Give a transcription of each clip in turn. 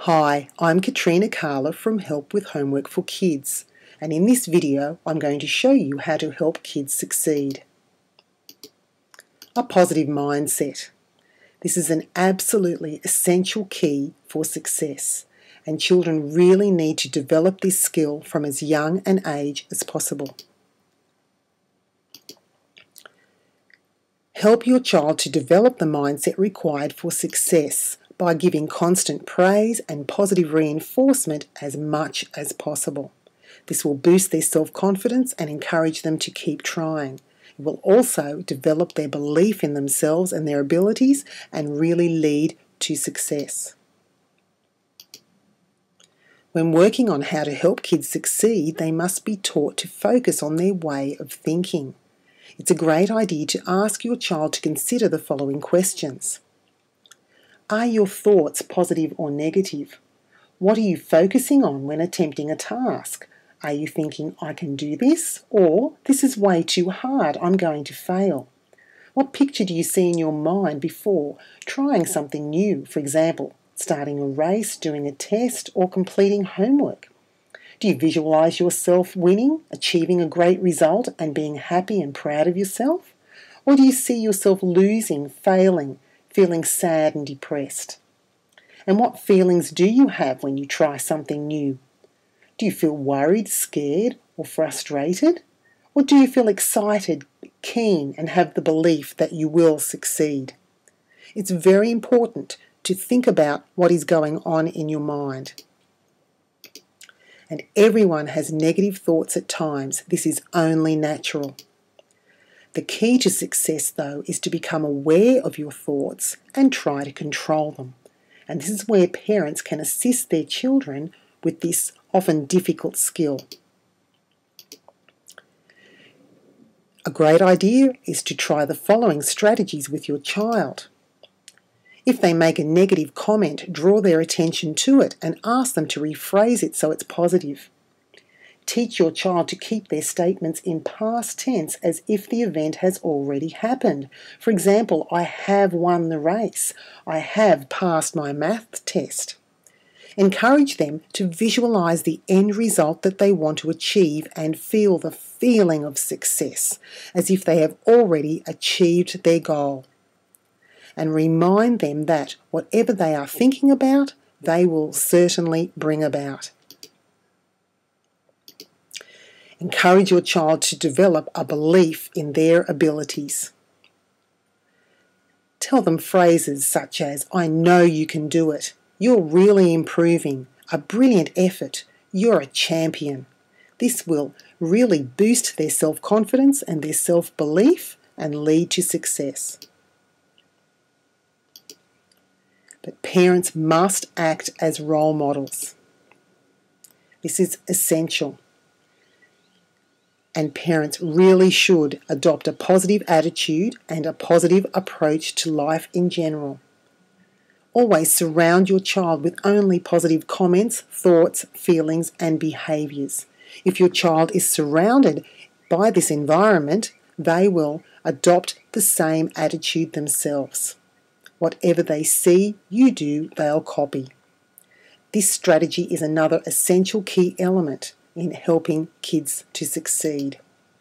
Hi, I'm Katrina Carla from Help with Homework for Kids, and in this video I'm going to show you how to help kids succeed. A positive mindset. This is an absolutely essential key for success, and children really need to develop this skill from as young an age as possible. Help your child to develop the mindset required for success by giving constant praise and positive reinforcement as much as possible. This will boost their self-confidence and encourage them to keep trying. It will also develop their belief in themselves and their abilities and really lead to success. When working on how to help kids succeed, they must be taught to focus on their way of thinking. It's a great idea to ask your child to consider the following questions. Are your thoughts positive or negative? What are you focusing on when attempting a task? Are you thinking, I can do this? Or, this is way too hard, I'm going to fail? What picture do you see in your mind before trying something new? For example, starting a race, doing a test, or completing homework? Do you visualize yourself winning, achieving a great result, and being happy and proud of yourself? Or do you see yourself losing, failing, feeling sad and depressed? And what feelings do you have when you try something new? Do you feel worried, scared, or frustrated? Or do you feel excited, keen, and have the belief that you will succeed? It's very important to think about what is going on in your mind. And everyone has negative thoughts at times. This is only natural. The key to success, though, is to become aware of your thoughts and try to control them. And this is where parents can assist their children with this often difficult skill. A great idea is to try the following strategies with your child. If they make a negative comment, draw their attention to it and ask them to rephrase it so it's positive. Teach your child to keep their statements in past tense as if the event has already happened. For example, I have won the race. I have passed my math test. Encourage them to visualize the end result that they want to achieve and feel the feeling of success as if they have already achieved their goal. And remind them that whatever they are thinking about, they will certainly bring about. Encourage your child to develop a belief in their abilities. Tell them phrases such as, I know you can do it, you're really improving, a brilliant effort, you're a champion. This will really boost their self-confidence and their self-belief and lead to success. But parents must act as role models. This is essential. And parents really should adopt a positive attitude and a positive approach to life in general. Always surround your child with only positive comments, thoughts, feelings, and behaviours. If your child is surrounded by this environment, they will adopt the same attitude themselves. Whatever they see you do, they'll copy. This strategy is another essential key element in helping kids to succeed.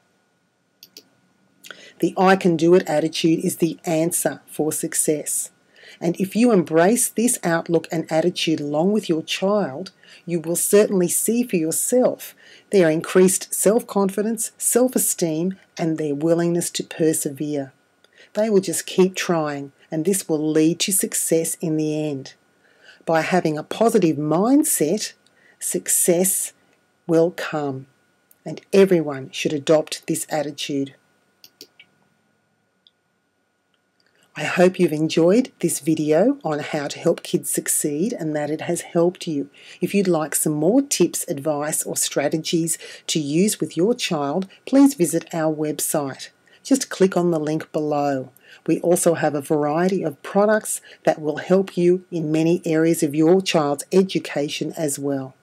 The I can do it attitude is the answer for success. And if you embrace this outlook and attitude along with your child, you will certainly see for yourself their increased self-confidence, self-esteem, and their willingness to persevere. They will just keep trying, and this will lead to success in the end. By having a positive mindset, success will come, and everyone should adopt this attitude. I hope you've enjoyed this video on how to help kids succeed and that it has helped you. If you'd like some more tips, advice, or strategies to use with your child, please visit our website. Just click on the link below. We also have a variety of products that will help you in many areas of your child's education as well.